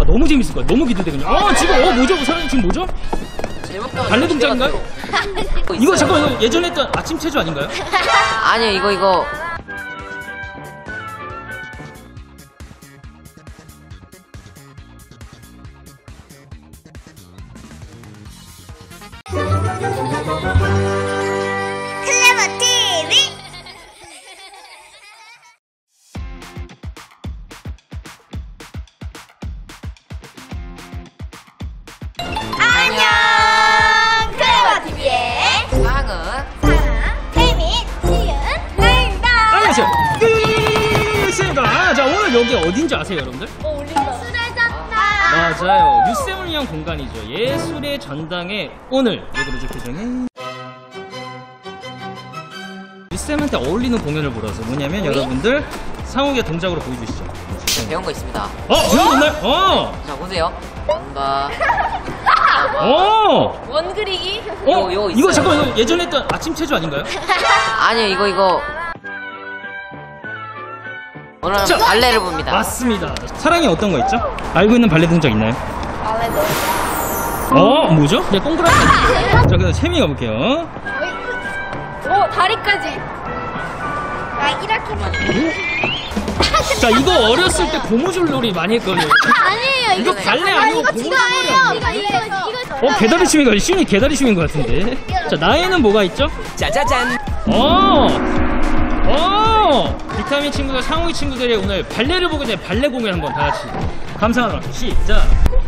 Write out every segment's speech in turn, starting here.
너무 재밌을 거야. 너무 기대되거든요. 지금 뭐죠? 사장님 지금 뭐죠? 발레 동작인가요? 이거 잠깐 이거 예전에 했던 아침 체조 아닌가요? 아니요, 이거. 클레버 TV. 안녕, 클레버 TV의 사랑은 태민, 시은, 나입니다. 안녕하세요. 유쌤입니다. 자, 오늘 여기 어딘지 아세요, 여러분들? 예술의 전당. 맞아요. 유쌤을 위한 공간이죠. 예술의 전당에 오늘 왜 그러죠, 표정이? 유쌤한테 어울리는 공연을 보러서 뭐냐면 여러분들 상욱의 동작으로 보여주시죠. 배운 거 있습니다. 배운 날? 자, 보세요. 뭔가. 원 그리기? 요거 이거 있어요. 잠깐 이거 예전에 했던 아침 체조 아닌가요? 아니요, 이거. 오늘은 발레를 봅니다. 맞습니다. 사랑이 어떤 거 있죠? 알고 있는 발레 동작 있나요? 발레도. 뭐죠? 네, 동그랗게. 자, 그럼 채미 가볼게요. 오, 다리까지. 이렇게만. 자, 이거 어렸을 때 고무줄 놀이 많이 했거든요. 아니에요. 이거 발레 아니고 이거 고무줄 놀이 아니에요? 이거. 개다리 춤인 거, 시윤이 개다리 춤인 것 같은데. 자, 나에는 뭐가 있죠? 짜자잔. 비타민 친구들, 상우이 친구들이 오늘 발레를 보게 된 발레 공연 한번 다 같이 감상하러 갈게요. 시작!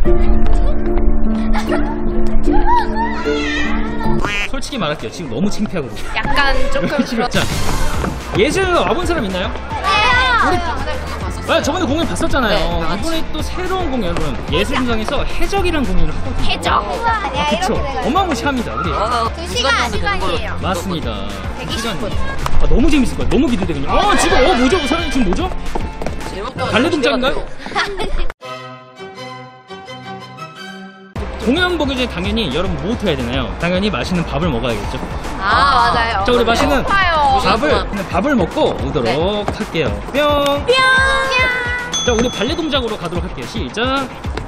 솔직히 말할게요. 지금 너무 창피하거든요. 약간 조금 자, 예전에 와본 사람 있나요? 저번에 공연 봤었잖아요. 네, 이번에 또 새로운 공연은 예술인상에서 해적이란 공연을 하거든요. 해적. 그쵸. 어마무시합니다. 우리. 2시간, 시간이에요. 맞습니다. 120분. 너무 재밌을 거예요. 너무 기대되거든요. 지금 뭐죠? 사장님 지금 뭐죠? 발레 동작인가요? 공연 보기 전에 당연히 여러분 뭐부터 해야 되나요? 당연히 맛있는 밥을 먹어야겠죠. 맞아요. 자, 우리 맛있는 배고파요. 밥을 먹고 오도록 할게요. 뿅! 자, 우리 발레 동작으로 가도록 할게요. 시작!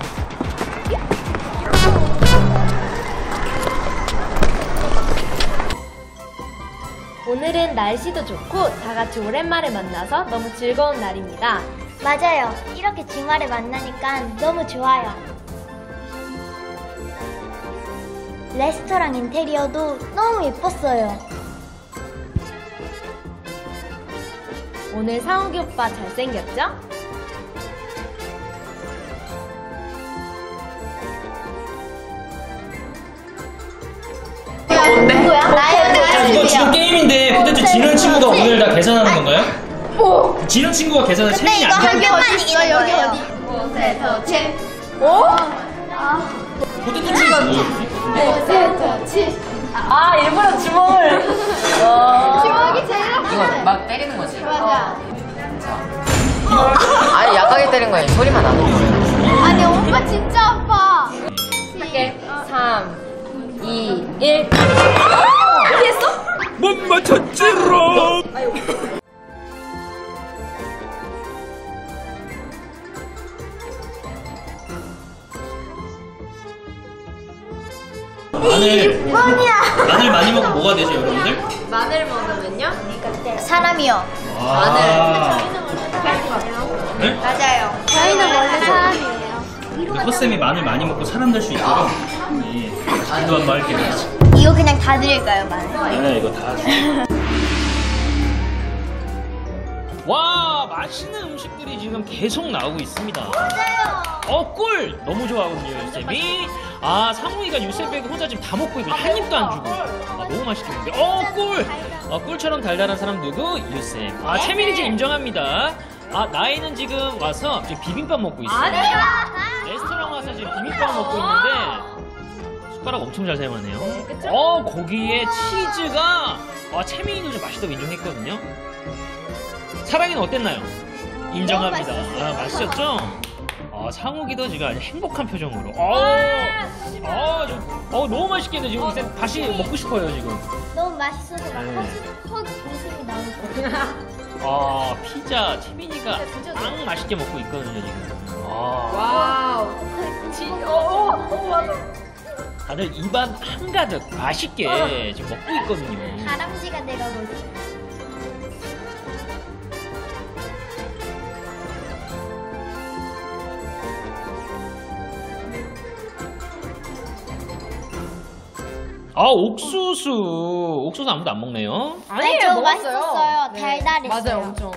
오늘은 날씨도 좋고 다 같이 오랜만에 만나서 너무 즐거운 날입니다. 맞아요. 이렇게 주말에 만나니까 너무 좋아요. 레스토랑 인테리어도 너무 예뻤어요. 오늘 상욱이 오빠 잘생겼죠? 누구야? 나예요. 이거 지금 게임인데 포테토 지는 친구가 오늘 다 계산하는 건가요? 지는 친구가 계산을 근데 채민이 이거 안 한 되고 명만 이기는 거예요. 포테토 칩. 포테토 친구가 뭐예요? 포테토 칩. 일부러 주먹을. 주먹이 제일 이거 아프네. 막 때리는 거지. 맞아. 아니, 약하게 때린 거예요. 소리만 안 나요. 아니 오빠 진짜 아파. 할게. 3, 2, 1. 못 맞췄지롱! 마늘 많이 먹으면 뭐가 되죠, 여러분들? 마늘 먹으면요? 사람이요. 네? 맞아요. 저희는 원래 사람이에요. 우리 허쌤이 마늘 많이 먹고 사람 될 수 있도록 기도 한번 할게요. 이거 그냥 다 드릴까요, 마늘? 네, 이거 다. 와, 맛있는 음식들이 지금 계속 나오고 있습니다. 맞아요. 꿀! 너무 좋아하거든요, 유쌤이. 상우이가 유쌤에게 혼자 지금 다 먹고 있고 한 입도 안 주고. 너무 맛있겠는데. 꿀! 꿀처럼 달달한 사람 누구? 유쌤. 채민이 지금 인정합니다. 나이는 지금 와서 지금 비빔밥 먹고 있어요. 레스토랑 와서 지금 비빔밥 먹고 있는데 숟가락 엄청 잘 사용하네요. 거기에 치즈가 채민이도 좀 맛있다고 인정했거든요. 사랑이는 어땠나요? 인정합니다. 맛있었죠? 상욱이도 지금 아주 행복한 표정으로. 너무 맛있겠네. 지금 다시 먹고 싶어요, 지금. 너무 맛있어서 막 헛 웃음이 나오고. 아, 피자 채민이가 진짜 빵 맛있게 먹고 있거든요 지금. 와우. 맞아. 다들 입안 한가득 맛있게 지금 먹고 있거든요. 다람쥐가 돼가고 있어요. 아, 옥수수 아무도 안 먹네요. 네, 저 맛있었어요. 달달했어요. 맞아요, 엄청.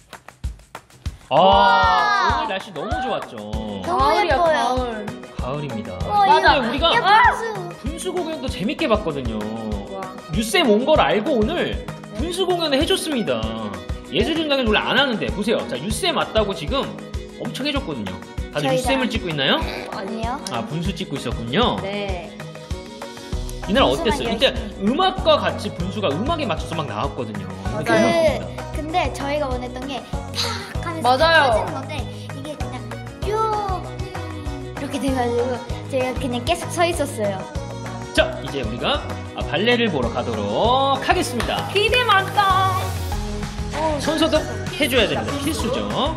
아, 오늘 날씨 너무 좋았죠. 너무 가을이야, 예뻐요. 가을. 가을입니다. 맞아. 오늘 우리가 분수 공연도 재밌게 봤거든요. 유쌤 온 걸 알고 오늘 분수 공연을 해줬습니다. 예술전당에 원래 안 하는데 보세요. 자, 유쌤 왔다고 지금 엄청 해줬거든요. 다들 저희가- 유쌤을 찍고 있나요? 아니요. 아, 분수 찍고 있었군요. 네. 이날 분수만 어땠어요? 이때 음악과 같이 분수가 음악에 맞춰서 막 나왔거든요. 맞아요. 근데 저희가 원했던 게 탁 하면서 맞아요. 터지는 건데 이게 그냥 뾰 이렇게 돼가지고 제가 그냥 계속 서 있었어요. 자, 이제 우리가 발레를 보러 가도록 하겠습니다. 기대 많다. 손소독 해줘야 됩니다. 필수죠.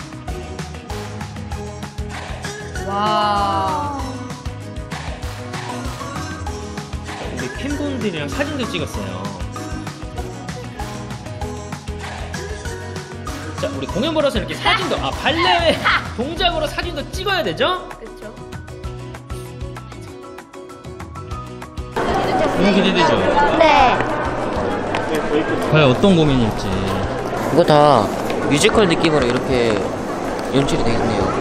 와. 우리 팬분들이랑 사진도 찍었어요. 자, 우리 공연 보러서 이렇게 사진도, 발레 동작으로 사진도 찍어야 되죠? 그렇죠. 너무 기대되죠? 네. 과연 어떤 공연일지. 이거 다 뮤지컬 느낌으로 이렇게 연출이 되겠네요.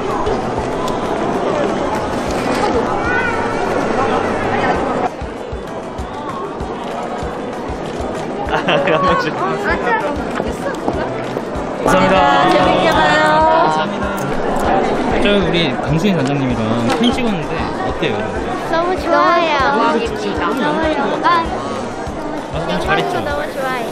감사합니다. 재밌게 봐요. 감사합니다. 저 우리 강수인 단장님이랑 팬 찍었는데 어때요? 너무 좋아요. 너무 좋습니다. 너무 영광인 것 같아요. 너무 잘했죠? 너무 좋아요.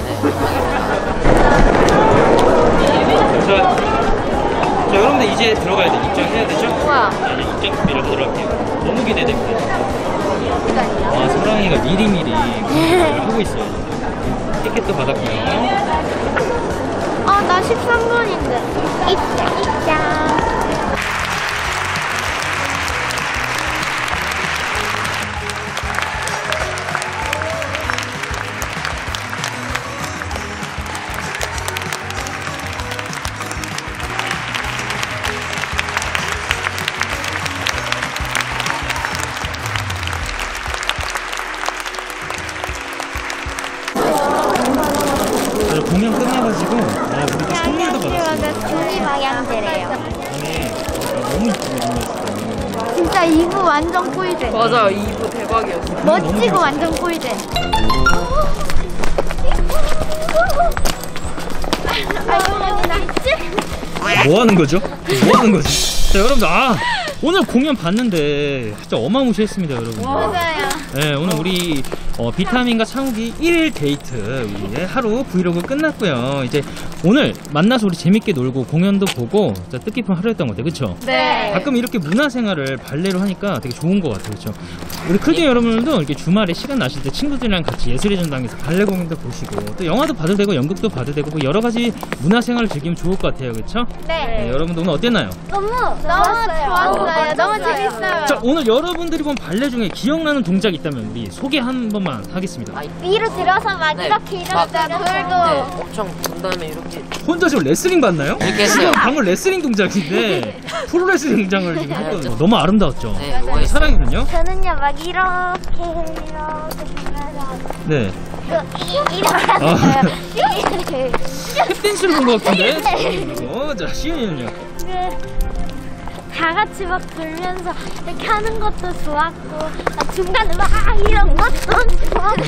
자, 여러분들 이제 들어가야 돼. 입장해야 되죠? 우와. 자, 이제 입장 준비를 하도록 할게요. 너무 기대됩니다. 와, 소랑이가 미리미리 공부를 하고 있어요. 티켓도 받았고요. 나 13번인데. 입장. 공연 끝나가지고 우리 선물도 받았어요. 중리방향제래요. 안에 너무 이쁘거든요. 진짜 2부 완전 꿀잼. 맞아요, 2부 대박이었어. 멋지고 완전 꿀잼. 뭐 하는 거죠? 뭐 하는 거지? 자, 여러분들, 오늘 공연 봤는데 진짜 어마무시했습니다, 여러분. 맞아요. 네, 오늘 우리 비타민과 창욱이 1일 데이트 우리 하루 브이로그 끝났고요. 이제 오늘 만나서 우리 재밌게 놀고 공연도 보고 진짜 뜻깊은 하루였던 것 같아요, 그렇죠? 네. 가끔 이렇게 문화생활을 발레로 하니까 되게 좋은 것 같아요, 그렇죠? 우리 클린 여러분들도 이렇게 주말에 시간 나실 때 친구들이랑 같이 예술의 전당에서 발레 공연도 보시고 또 영화도 봐도 되고 연극도 봐도 되고 뭐 여러 가지 문화생활을 즐기면 좋을 것 같아요, 그렇죠? 네. 여러분들 오늘 어땠나요? 너무 좋았어요. 너무 재밌어요. 자, 오늘 여러분들이 본 발레 중에 기억나는 동작이 있다면 우리 소개 한 번만 하겠습니다. 위로 들어서 막 네. 이렇게 막, 돌고. 네, 엄청 본 다음에 이렇게 혼자 지금 레슬링 봤나요? 이렇게 지금 했어요. 방금 레슬링 동작인데 프로레슬링 동작을 지금 했거든요. 너무 아름다웠죠? 네, 멋있어요. 사랑이군요? 저는요 막 이렇게 보면서 네. 이렇게 했어요. 이렇게. 탭댄스를 본 것 같은데? 자, 시은이는요? 다 같이 막 돌면서 이렇게 하는 것도 좋았고 중간에 막 이런 것도 좋았고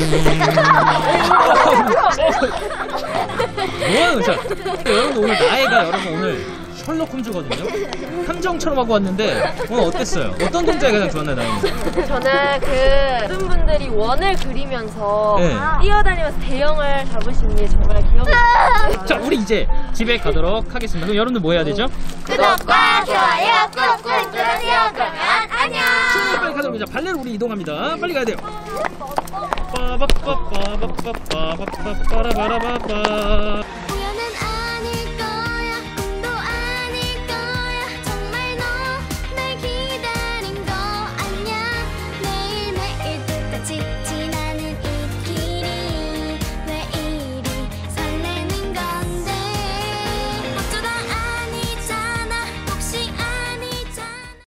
뭐하는 거야? 자, 여러분 오늘 나이가 여러분 오늘 셜록 홈즈거든요? 탐정처럼 하고 왔는데 오늘 어땠어요? 어떤 동작이 가장 좋았나요, 나이는? 저는 모든 분들이 원을 그리면서 네. 뛰어다니면서 대형을 잡으신 게 정말 기억나요. 자, 우리 이제 집에 가도록 하겠습니다. 그럼 여러분들 뭐 해야 되죠? 구독과 좋아요 꾹꾹 눌러주세요. 그러면 안녕. 빨리 가도록 하자. 발레로 우리 이동합니다. 빨리 가야 돼요. 빠바빠빠바빠빠바빠바라바라바빠.